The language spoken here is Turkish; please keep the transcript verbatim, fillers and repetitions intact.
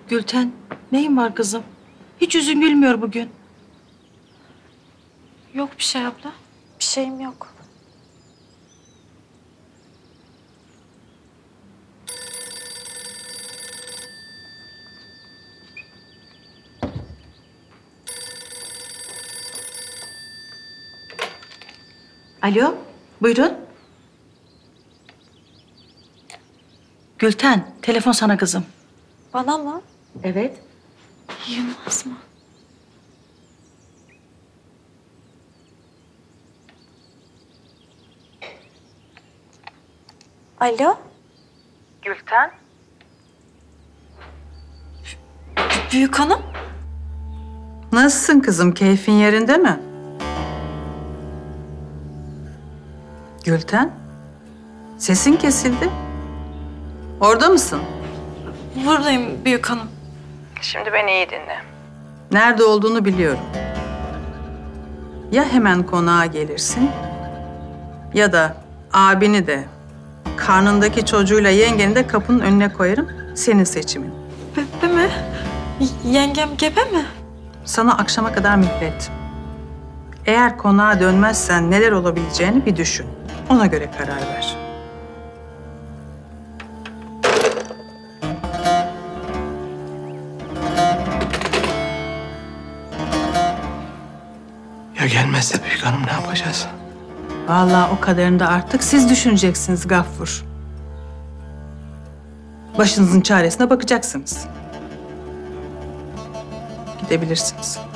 Gülten, neyin var kızım? Hiç yüzün gülmüyor bugün. Yok bir şey abla. Bir şeyim yok. Alo, buyurun. Gülten, telefon sana kızım. Bana mı? Evet. Yılmaz mı? Alo? Gülten? Büyük hanım? Nasılsın kızım? Keyfin yerinde mi? Gülten? Sesin kesildi. Orada mısın? Buradayım büyük hanım. Şimdi beni iyi dinle. Nerede olduğunu biliyorum. Ya hemen konağa gelirsin ya da abini de karnındaki çocuğuyla yengeni de kapının önüne koyarım. Senin seçimin. Bebe mi? Y- Yengem gebe mi? Sana akşama kadar mühlet. Eğer konağa dönmezsen neler olabileceğini bir düşün. Ona göre karar ver. Ya gelmezse büyük hanım ne yapacağız? Vallahi o kadarını da artık siz düşüneceksiniz Gaffur. Başınızın çaresine bakacaksınız. Gidebilirsiniz.